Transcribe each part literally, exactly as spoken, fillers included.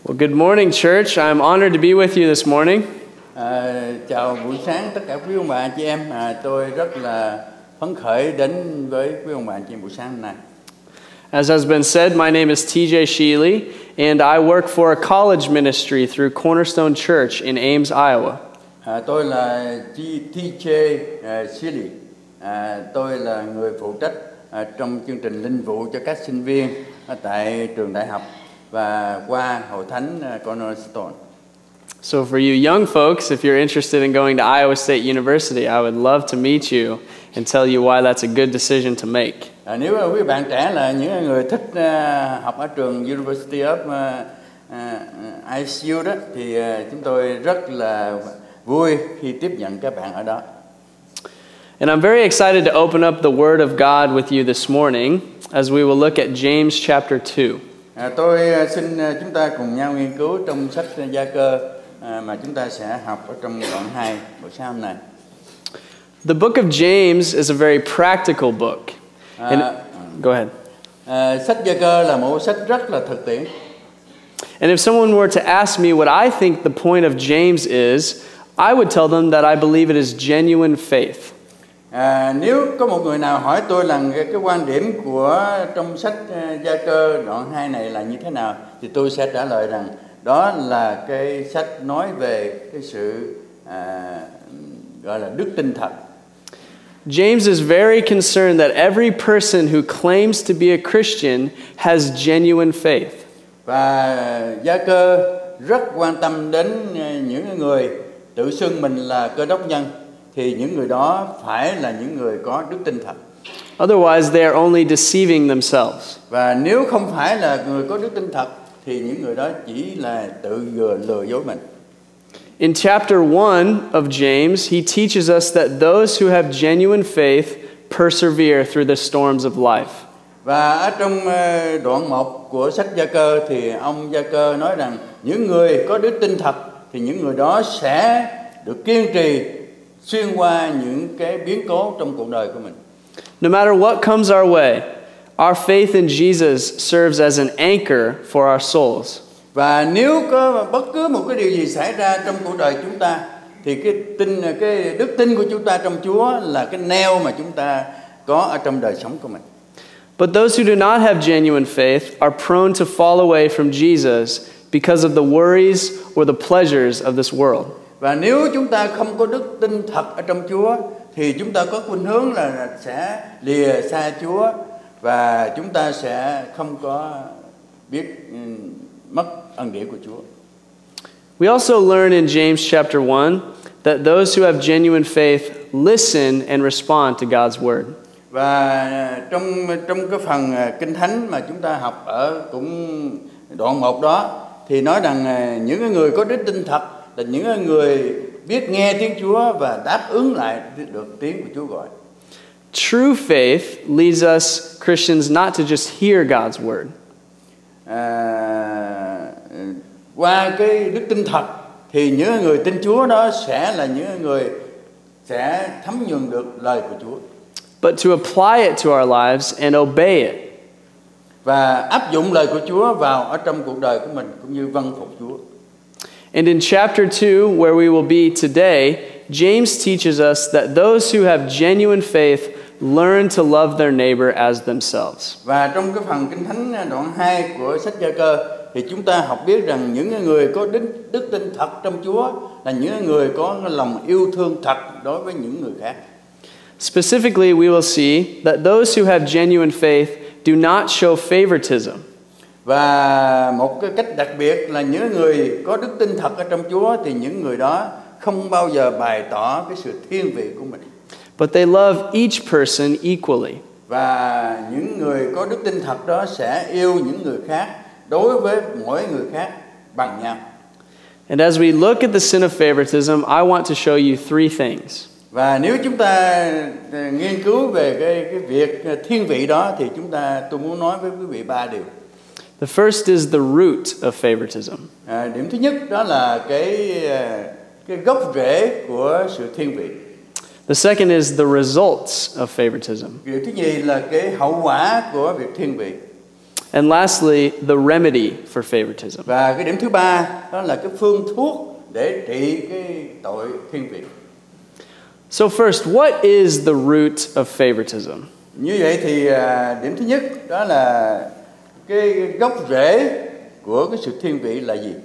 Well, good morning, church. I'm honored to be with you this morning. À, chào buổi sáng tất cả quý ông bà chị em. À, tôi rất là phấn khởi đến với quý ông bà chị em buổi sáng hôm nay. As has been said, my name is T J Sheely, and I work for a college ministry through Cornerstone Church in Ames, Iowa. À, tôi là T J Sheely. À, tôi là người phụ trách à, trong chương trình linh vụ cho các sinh viên à, tại trường đại học và qua hội thánh uh, Cornerstone. So for you young folks, if you're interested in going to Iowa State University, I would love to meet you and tell you why that's a good decision to make. À, nếu quý bạn trẻ là những người thích uh, học ở trường University of uh, uh, I C U đó, thì uh, chúng tôi rất là vui khi tiếp nhận các bạn ở đó. And I'm very excited to open up the Word of God with you this morning as we will look at James chapter two. À, tôi xin chúng ta cùng nhau nghiên cứu trong sách Gia Cơ à, mà chúng ta sẽ học ở trong đoạn hai buổi sáng hôm nay. The book of James is a very practical book. And, À, go ahead. à, sách Gia Cơ là một sách rất là thực tiễn. And if someone were to ask me what I think the point of James is, I would tell them that I believe it is genuine faith. À, nếu có một người nào hỏi tôi là cái, cái quan điểm của trong sách uh, Gia Cơ đoạn hai này là như thế nào, thì tôi sẽ trả lời rằng đó là cái sách nói về cái sự à, gọi là đức tin thật. James is very concerned that every person who claims to be a Christian has genuine faith. Và Gia Cơ rất quan tâm đến những người tự xưng mình là Cơ đốc nhân, thì những người đó phải là những người có đức tin thật. Otherwise, they are only deceiving themselves. Và nếu không phải là người có đức tin thật, thì những người đó chỉ là tự vừa lừa dối mình. In chapter one of James, he teaches us that those who have genuine faith persevere through the storms of life. Và ở trong đoạn một của sách Gia Cơ thì ông Gia Cơ nói rằng những người có đức tin thật thì những người đó sẽ được kiên trì xuyên qua những cái biến cố trong cuộc đời của mình. No matter what comes our way, our faith in Jesus serves as an anchor for our souls. Và nếu có bất cứ một cái điều gì xảy ra trong cuộc đời chúng ta, thì cái tin cái đức tin của chúng ta trong Chúa là cái neo mà chúng ta có ở trong đời sống của mình. But those who do not have genuine faith are prone to fall away from Jesus because of the worries or the pleasures of this world. Và nếu chúng ta không có đức tin thật ở trong Chúa, thì chúng ta có khuynh hướng là sẽ lìa xa Chúa và chúng ta sẽ không có biết mất ân điển của Chúa. We also learn in James chapter one that those who have genuine faith listen and respond to God's word. Và trong trong cái phần Kinh Thánh mà chúng ta học ở cũng đoạn một đó thì nói rằng những người có đức tin thật là những người biết nghe tiếng Chúa và đáp ứng lại được tiếng của Chúa gọi. True faith leads us Christians not to just hear God's word. À, qua cái đức tin thật thì những người tin Chúa đó sẽ là những người sẽ thấm nhuần được lời của Chúa. But to apply it to our lives and obey it. Và áp dụng lời của Chúa vào ở trong cuộc đời của mình cũng như vâng phục Chúa. And in chapter two, where we will be today, James teaches us that those who have genuine faith learn to love their neighbor as themselves. Và trong cái phần Kinh Thánh đoạn hai của sách Gia Cơ thì chúng ta học biết rằng những người có đức, đức tin thật trong Chúa là những người có lòng yêu thương thật đối với những người khác. Specifically, we will see that those who have genuine faith do not show favoritism. Và một cái cách đặc biệt là những người có đức tin thật ở trong Chúa thì những người đó không bao giờ bày tỏ cái sự thiên vị của mình. But they love each person equally. Và những người có đức tin thật đó sẽ yêu những người khác đối với mỗi người khác bằng nhau. And as we look at the sin of favoritism, I want to show you three things. Và nếu chúng ta nghiên cứu về cái cái việc thiên vị đó thì chúng ta tôi muốn nói với quý vị ba điều. The first is the root of favoritism. À, điểm thứ nhất đó là cái cái gốc rễ của sự thiên vị. The second is the results of favoritism. Điều thứ nhì là cái hậu quả của việc thiên vị. And lastly, the remedy for favoritism. Và cái điểm thứ ba đó là cái phương thuốc để trị cái tội thiên vị. So first, what is the root of favoritism? Như vậy thì à, điểm thứ nhất đó là cái gốc rễ của cái sự thiên vị là gì?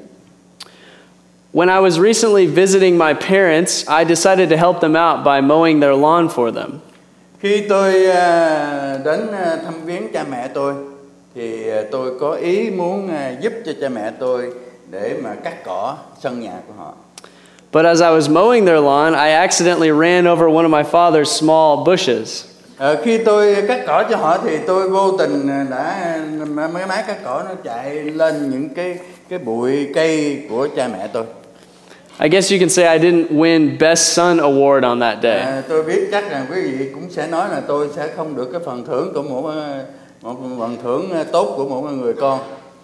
When I was recently visiting my parents, I decided to help them out by mowing their lawn for them. Khi tôi à, đến à, thăm viếng cha mẹ tôi thì à, tôi có ý muốn à, giúp cho cha mẹ tôi để mà cắt cỏ sân nhà của họ. But as I was mowing their lawn, I accidentally ran over one of my father's small bushes. À, khi tôi cắt cỏ cho họ thì tôi vô tình đã mấy máy cắt cỏ nó chạy lên những cái cái bụi cây của cha mẹ tôi. I guess you can say I didn't win Best Son Award on that day. À, tôi biết chắc rằng quý vị cũng sẽ nói là tôi sẽ không được cái phần thưởng của một một phần thưởng tốt của một người con.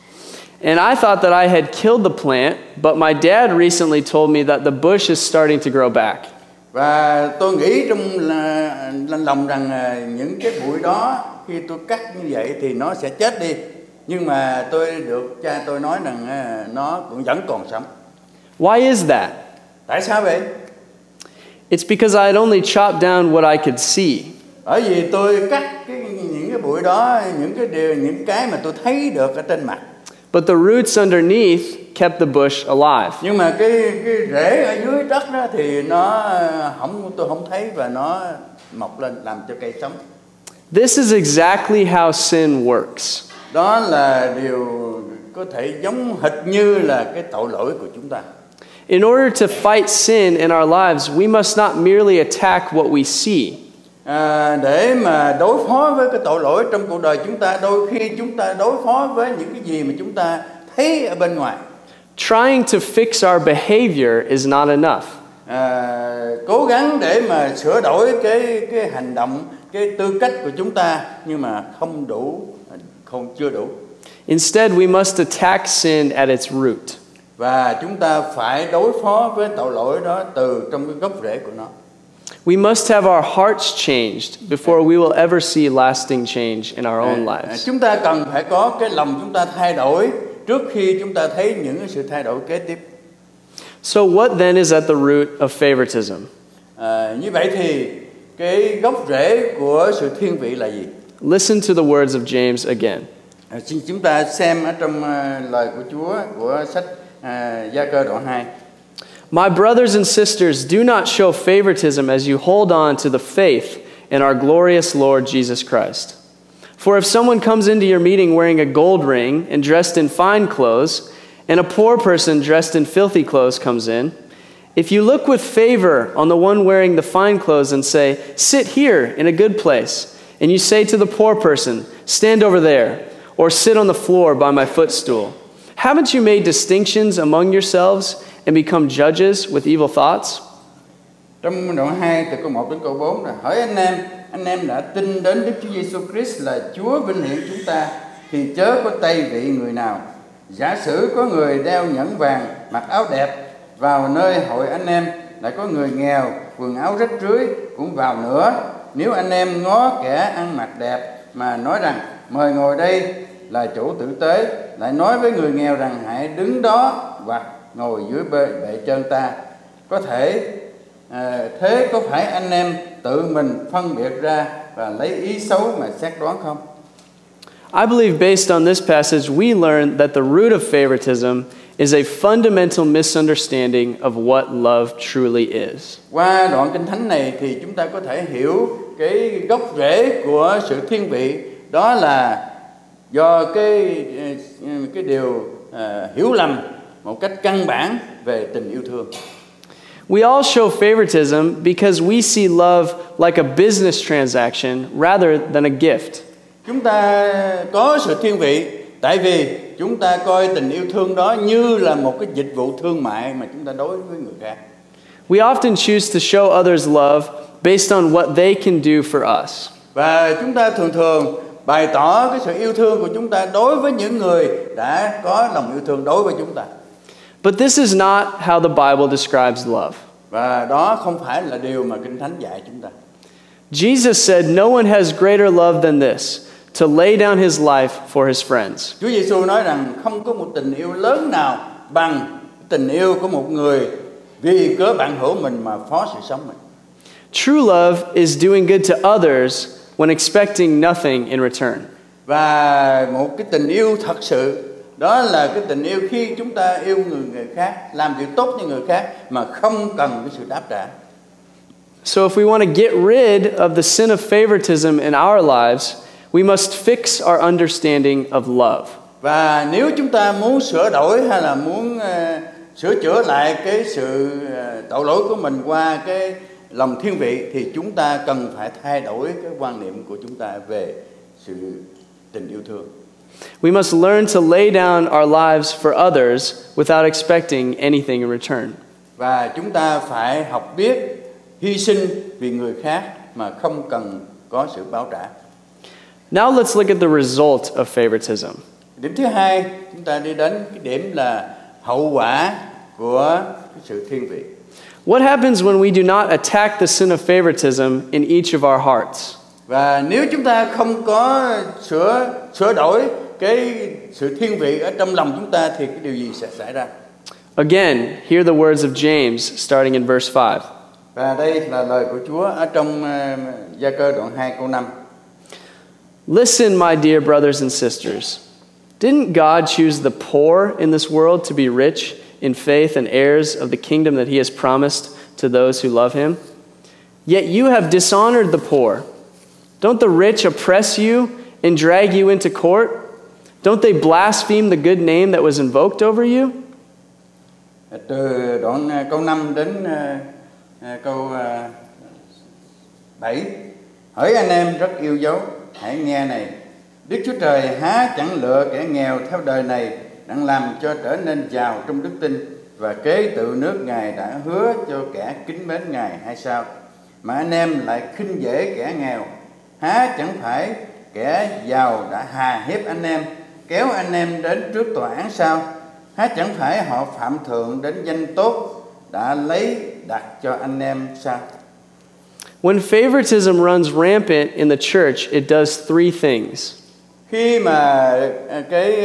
And I thought that I had killed the plant, but my dad recently told me that the bush is starting to grow back. Và tôi nghĩ trong là, là lòng rằng những cái bụi đó khi tôi cắt như vậy thì nó sẽ chết đi. Nhưng mà tôi được cha tôi nói rằng nó cũng vẫn còn sống. Why is that? Tại sao vậy? It's because I had only chopped down what I could see. Bởi vì tôi cắt cái, những cái bụi đó, những cái điều, những cái mà tôi thấy được ở trên mặt. But the roots underneath kept the bush alive. Nhưng mà cái cái rễ ở dưới đất đó thì nó không, tôi không thấy và nó mọc lên làm cho cây sống. This is exactly how sin works. Đó là điều có thể giống hệt như là cái tội lỗi của chúng ta. In order to fight sin in our lives, we must not merely attack what we see. À, để mà đối phó với cái tội lỗi trong cuộc đời chúng ta, đôi khi chúng ta đối phó với những cái gì mà chúng ta thấy ở bên ngoài. Trying to fix our behavior is not enough. À, cố gắng để mà sửa đổi cái cái hành động, cái tư cách của chúng ta nhưng mà không đủ, không chưa đủ. Instead, we must attack sin at its root. Và chúng ta phải đối phó với tội lỗi đó từ trong cái gốc rễ của nó. We must have our hearts changed before we will ever see lasting change in our own lives. Chúng ta cần phải có cái lòng chúng ta thay đổi trước khi chúng ta thấy những sự thay đổi kế tiếp. So what then is at the root of favoritism? À, như vậy thì cái gốc rễ của sự thiên vị là gì? Listen to the words of James again. À, xin chúng ta xem ở trong uh, lời của Chúa của sách uh, Gia Cơ đoạn hai. My brothers and sisters, do not show favoritism as you hold on to the faith in our glorious Lord Jesus Christ. For if someone comes into your meeting wearing a gold ring and dressed in fine clothes, and a poor person dressed in filthy clothes comes in, if you look with favor on the one wearing the fine clothes and say, "Sit here in a good place," and you say to the poor person, "Stand over there," or "Sit on the floor by my footstool," haven't you made distinctions among yourselves and become judges with evil thoughts? Trong đoạn hai từ câu một đến câu bốn là hỏi anh em, anh em đã tin đến Đức Chúa Giêsu Christ là Chúa vinh hiển chúng ta thì chớ có tay vị người nào. Giả sử có người đeo nhẫn vàng, mặc áo đẹp vào nơi hội anh em, lại có người nghèo, quần áo rách rưới cũng vào nữa. Nếu anh em ngó kẻ ăn mặc đẹp mà nói rằng mời ngồi đây là chủ tử tế, lại nói với người nghèo rằng hãy đứng đó hoặc ngồi dưới bệ, bệ chân ta, có thể à, thế có phải anh em tự mình phân biệt ra và lấy ý xấu mà xét đoán không? I believe based on this passage, we learn that the root of favoritism is a fundamental misunderstanding of what love truly is. Qua đoạn kinh thánh này thì chúng ta có thể hiểu cái gốc rễ của sự thiên vị, đó là do cái cái điều uh, hiểu lầm một cách căn bản về tình yêu thương. We all show favoritism because we see love like a business transaction rather than a gift. Chúng ta có sự thiên vị tại vì chúng ta coi tình yêu thương đó như là một cái dịch vụ thương mại mà chúng ta đối với người khác. We often choose to show others love based on what they can do for us. Và chúng ta thường thường bày tỏ cái sự yêu thương của chúng ta đối với những người đã có lòng yêu thương đối với chúng ta. But this is not how the Bible describes love. Và đó không phải là điều mà Kinh Thánh dạy chúng ta. Jesus said, "No one has greater love than this, to lay down his life for his friends. Chúa Giêsu nói rằng không có một tình yêu lớn nào bằng tình yêu của một người vì cớ bạn hữu mình mà phó sự sống mình. True love is doing good to others when expecting nothing in return. Và một cái tình yêu thật sự, đó là cái tình yêu khi chúng ta yêu người người khác, làm việc tốt cho người khác mà không cần cái sự đáp trả. So if we want to get rid of the sin of favoritism in our lives, we must fix our understanding of love. Và nếu chúng ta muốn sửa đổi hay là muốn uh, sửa chữa lại cái sự uh, tội lỗi của mình qua cái lòng thiên vị, thì chúng ta cần phải thay đổi cái quan niệm của chúng ta về sự tình yêu thương. We must learn to lay down our lives for others without expecting anything in return. Và chúng ta phải học biết hy sinh vì người khác mà không cần có sự báo trả. Now let's look at the result of favoritism. Điểm thứ hai, chúng ta đi đến cái điểm là hậu quả của cái sự thiên vị. What happens when we do not attack the sin of favoritism in each of our hearts? Và nếu chúng ta không có sửa sửa đổi cái sự thiên vị ở trong lòng chúng ta thì cái điều gì sẽ xảy ra? Again, hear the words of James starting in verse five. Và đây là lời của Chúa ở trong uh, Gia Cơ đoạn hai câu năm. Listen, my dear brothers and sisters. Didn't God choose the poor in this world to be rich in faith and heirs of the kingdom that he has promised to those who love him? Yet you have dishonored the poor. Don't the rich oppress you and drag you into court? Don't they blaspheme the good name that was invoked over you? Từ đoạn uh, câu năm đến uh, uh, câu uh, bảy. Hỡi anh em rất yêu dấu, hãy nghe này. Đức Chúa Trời há chẳng lựa kẻ nghèo theo đời này đặng làm cho trở nên giàu trong đức tin và kế tự nước Ngài đã hứa cho kẻ kính mến Ngài hay sao? Mà anh em lại khinh dễ kẻ nghèo. Há chẳng phải kẻ giàu đã hà hiếp anh em, kéo anh em đến trước tòa án sao? Há chẳng phải họ phạm thượng đến danh tốt đã lấy đặt cho anh em sao? When favoritism runs rampant in the church, it does three things. Khi mà cái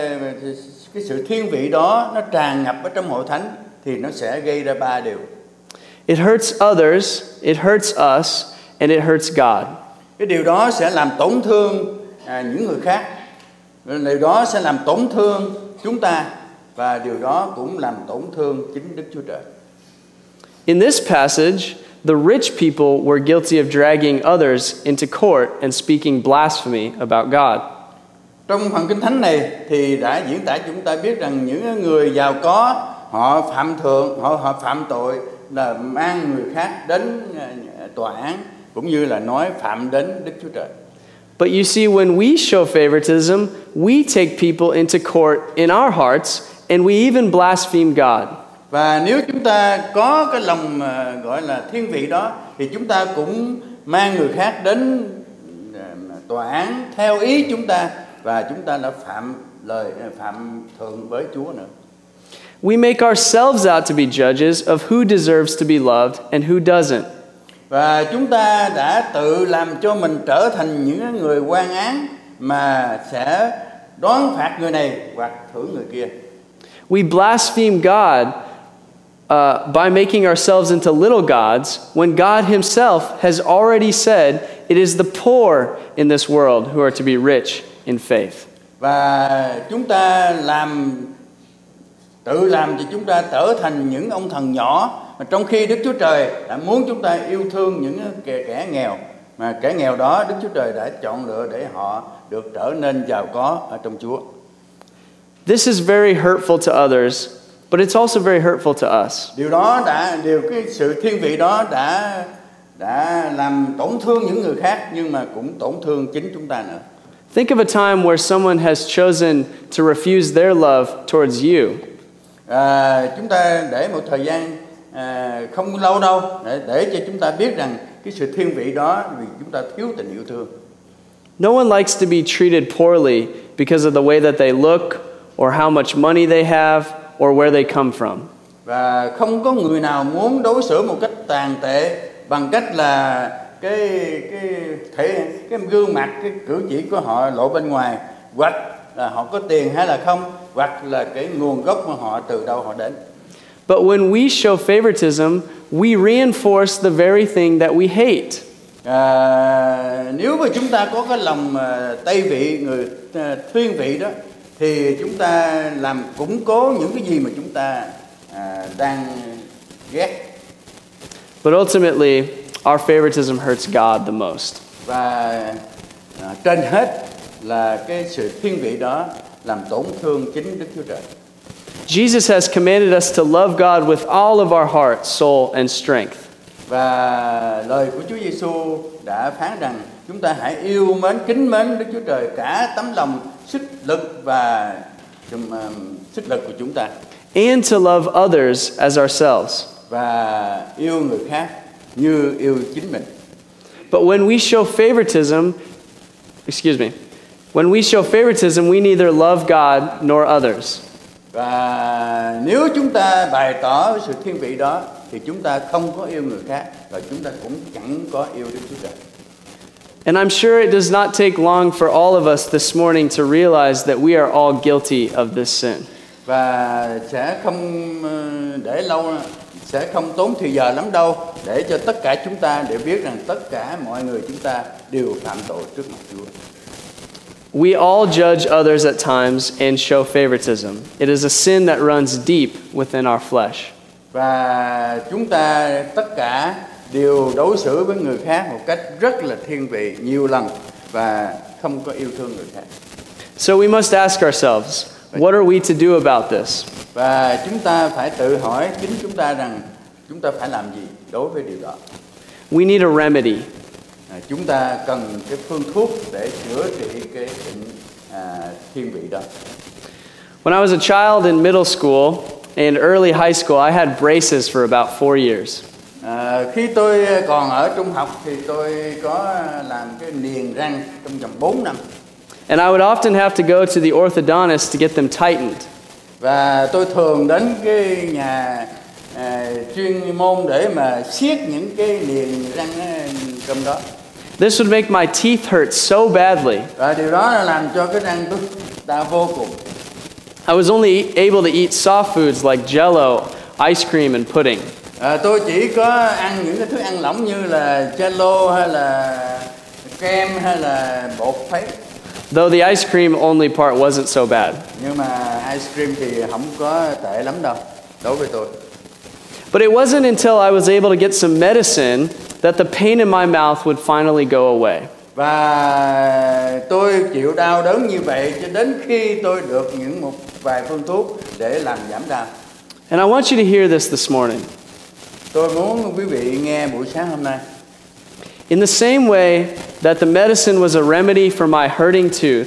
cái sự thiên vị đó nó tràn ngập ở trong hội thánh thì nó sẽ gây ra ba điều. It hurts others, it hurts us, and it hurts God. Cái điều đó sẽ làm tổn thương à, những người khác. Điều đó sẽ làm tổn thương chúng ta và điều đó cũng làm tổn thương chính Đức Chúa Trời. In this passage, the rich people were guilty of dragging others into court and speaking blasphemy about God. Trong phần Kinh Thánh này thì đã diễn tả chúng ta biết rằng những người giàu có họ phạm thượng, họ họ phạm tội là mang người khác đến tòa án cũng như là nói phạm đến Đức Chúa Trời. But you see, when we show favoritism, we take people into court in our hearts and we even blaspheme God. Và nếu chúng ta có cái lòng uh, gọi là thiên vị đó thì chúng ta cũng mang người khác đến uh, tòa án theo ý chúng ta và chúng ta đã phạm lời phạm thượng với Chúa nữa. We make ourselves out to be judges of who deserves to be loved and who doesn't. Và chúng ta đã tự làm cho mình trở thành những người quan án mà sẽ đoán phạt người này hoặc thưởng người kia. We blaspheme God uh, by making ourselves into little gods when God himself has already said it is the poor in this world who are to be rich in faith. Và chúng ta làm tự làm cho chúng ta trở thành những ông thần nhỏ, mà trong khi Đức Chúa Trời đã muốn chúng ta yêu thương những kẻ, kẻ nghèo, mà kẻ nghèo đó Đức Chúa Trời đã chọn lựa để họ được trở nên giàu có ở trong Chúa. This is very hurtful to others, but it's also very hurtful to us. Điều đó đã điều cái sự thiên vị đó đã đã làm tổn thương những người khác, nhưng mà cũng tổn thương chính chúng ta nữa. Think of a time where someone has chosen to refuse their love towards you. À, chúng ta để một thời gian à, không lâu đâu để, để cho chúng ta biết rằng cái sự thiên vị đó vì chúng ta thiếu tình yêu thương. No one likes to be treated poorly because of the way that they look or how much money they have or where they come from. Và không có người nào muốn đối xử một cách tàn tệ bằng cách là cái cái thể cái gương mặt, cái cử chỉ của họ lộ bên ngoài, hoặc là họ có tiền hay là không, hoặc là cái nguồn gốc của họ từ đâu họ đến. But when we show favoritism, we reinforce the very thing that we hate. À, nếu mà chúng ta có cái lòng à, tây vị, người à, thiên vị đó, thì chúng ta làm củng cố những cái gì mà chúng ta à, đang ghét. But ultimately, our favoritism hurts God the most. Và à, trên hết là cái sự thiên vị đó làm tổn thương chính Đức Chúa Trời. Jesus has commanded us to love God with all of our heart, soul, and strength. Và lời của Chúa Giêsu đã phán rằng chúng ta hãy yêu mến, kính mến Đức Chúa Trời cả tấm lòng, sức lực và um, sức lực của chúng ta. And to love others as ourselves. Và yêu người khác như yêu chính mình. But when we show favoritism, excuse me, when we show favoritism, we neither love God nor others. Và nếu chúng ta bày tỏ sự thiên vị đó, thì chúng ta không có yêu người khác, và chúng ta cũng chẳng có yêu Đức Chúa Trời. And I'm sure it does not take long for all of us this morning to realize that we are all guilty of this sin. Và sẽ không để lâu, sẽ không tốn thời giờ lắm đâu để cho tất cả chúng ta để biết rằng tất cả mọi người chúng ta đều phạm tội trước mặt Chúa. We all judge others at times and show favoritism. It is a sin that runs deep within our flesh. Và chúng ta tất cả đều đối xử với người khác một cách rất là thiên vị nhiều lần và không có yêu thương người khác. So we must ask ourselves, what are we to do about this? Và chúng ta phải tự hỏi chính chúng ta rằng chúng ta phải làm gì đối với điều đó. We need a remedy. À, chúng ta cần cái phương thuốc để chữa trị cái bệnh à, thiên vị đó. When I was a child in middle school and early high school, I had braces for about four years. À, khi tôi còn ở trung học thì tôi có làm cái niềng răng trong vòng bốn năm. And I would often have to go to the orthodontist to get them tightened. Và tôi thường đến cái nhà à, chuyên môn để mà siết những cái niềng răng trong đó. This would make my teeth hurt so badly. Và điều đó làm cho cái răng tôi đau vô cùng. I was only able to eat soft foods like Jell-O, ice cream, and pudding. À, tôi chỉ có ăn những cái thức ăn lỏng như là Jell-O hay là kem hay là bột phấy. Though the ice cream only part wasn't so bad. Nhưng mà ice cream thì không có tệ lắm đâu đối với tôi. But it wasn't until I was able to get some medicine that the pain in my mouth would finally go away. Và tôi chịu đau đớn như vậy cho đến khi tôi được những một vài phương thuốc để làm giảm đau. And I want you to hear this this morning. Tôi muốn quý vị nghe buổi sáng hôm nay. In the same way that the medicine was a remedy for my hurting tooth,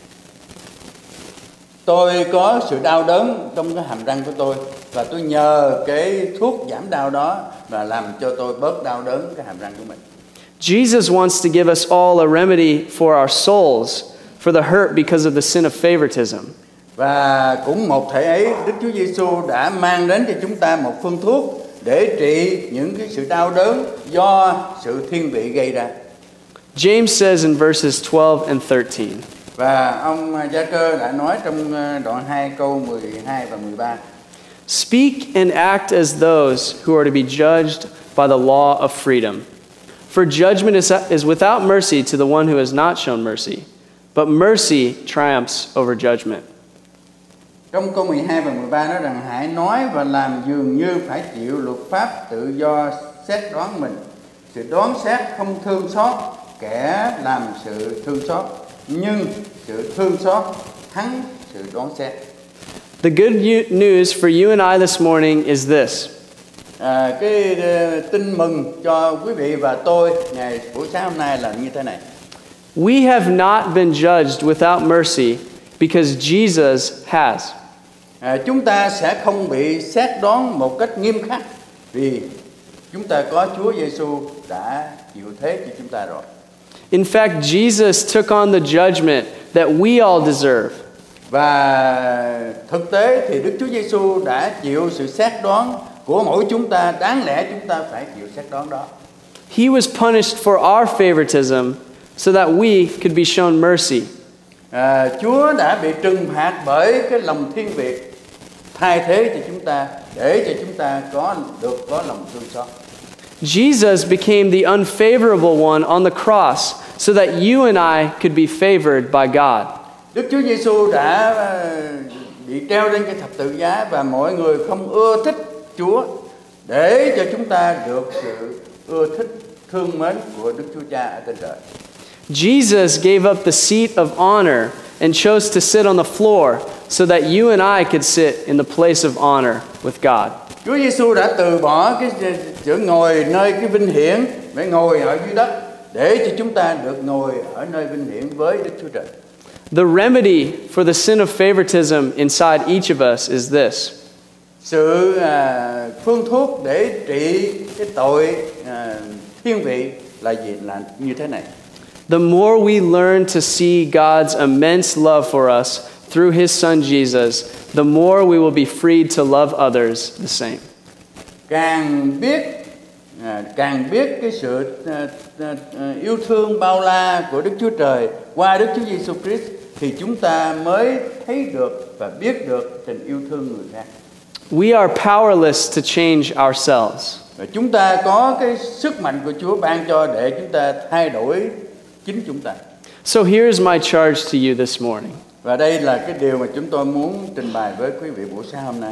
tôi có sự đau đớn trong cái hàm răng của tôi và tôi nhờ cái thuốc giảm đau đó và làm cho tôi bớt đau đớn cái hàm răng của mình. Jesus wants to give us all a remedy for our souls for the hurt because of the sin of favoritism. Và cũng một thể ấy, Đức Chúa Giêsu đã mang đến cho chúng ta một phương thuốc để trị những cái sự đau đớn do sự thiên vị gây ra. James says in verses twelve and thirteen. Và ông Gia Cơ đã nói trong đoạn hai câu mười hai và mười ba. Speak and act as those who are to be judged by the law of freedom. For judgment is, is without mercy to the one who has not shown mercy, but mercy triumphs over judgment. Trong câu mười hai và mười ba nói rằng hãy nói và làm dường như phải chịu luật pháp tự do xét đoán mình. Sự đoán xét không thương xót kẻ làm sự thương xót, nhưng sự thương xót thắng sự đoán xét. The good news for you and I this morning is this. À, cái uh, tin mừng cho quý vị và tôi ngày buổi sáng hôm nay là như thế này. We have not been judged without mercy because Jesus has. À, chúng ta sẽ không bị xét đoán một cách nghiêm khắc vì chúng ta có Chúa Giêsu đã chịu thế cho chúng ta rồi. In fact, Jesus took on the judgment that we all deserve. Và thực tế thì Đức Chúa Giêsu đã chịu sự xét đoán của mỗi chúng ta, đáng lẽ chúng ta phải chịu xét đoán đó. He was punished for our favoritism so that we could be shown mercy. À, Chúa đã bị trừng phạt bởi cái lòng thiên vị, thay thế cho chúng ta, để cho chúng ta có được có lòng thương xót. Jesus became the unfavorable one on the cross so that you and I could be favored by God. Đức Chúa Giêsu đã bị treo lên cái thập tự giá và mọi người không ưa thích Chúa, để cho chúng ta được sự ưa thích thương mến của Đức Chúa Cha ở trên trời. Jesus gave up the seat of honor and chose to sit on the floor so that you and I could sit in the place of honor with God. Chúa Giêsu đã từ bỏ cái chỗ ngồi nơi cái vinh hiển, để ngồi ở dưới đất, để cho chúng ta được ngồi ở nơi vinh hiển với Đức Chúa Trời. The remedy for the sin of favoritism inside each of us is this. Sự à, phương thuốc để trị cái tội à, thiên vị là gì? Là như thế này. The more we learn to see God's immense love for us through His Son Jesus, the more we will be freed to love others the same. Càng biết à, càng biết cái sự à, à, yêu thương bao la của Đức Chúa Trời qua Đức Chúa Giêsu Christ, thì chúng ta mới thấy được và biết được tình yêu thương người khác. We are powerless to change ourselves. Và chúng ta có cái sức mạnh của Chúa ban cho để chúng ta thay đổi chính chúng ta. So here's my charge to you this morning. Và đây là cái điều mà chúng tôi muốn trình bày với quý vị buổi sáng hôm nay.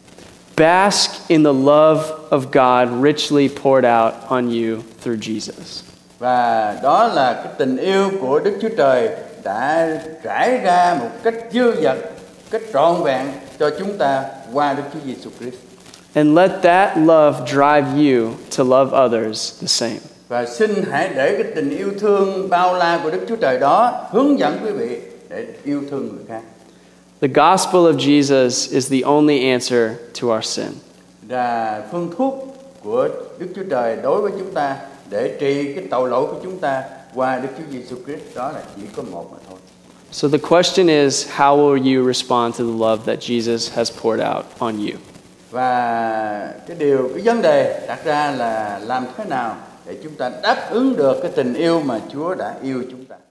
Bask in the love of God richly poured out on you through Jesus. Và đó là cái tình yêu của Đức Chúa Trời đã trải ra một cách dư dật, cách trọn vẹn cho chúng ta qua Đức Chúa Giêsu Christ. And let that love drive you to love others the same. Và xin hãy để cái tình yêu thương bao la của Đức Chúa Trời đó hướng dẫn quý vị để yêu thương người khác. The gospel of Jesus is the only answer to our sin. Và phương thuốc của Đức Chúa Trời đối với chúng ta để trị cái tội lỗi của chúng ta qua Đức Chúa Giêsu Christ đó là chỉ có một mà thôi. So the question is, how will you respond to the love that Jesus has poured out on you? Và cái điều cái vấn đề đặt ra là làm thế nào để chúng ta đáp ứng được cái tình yêu mà Chúa đã yêu chúng ta.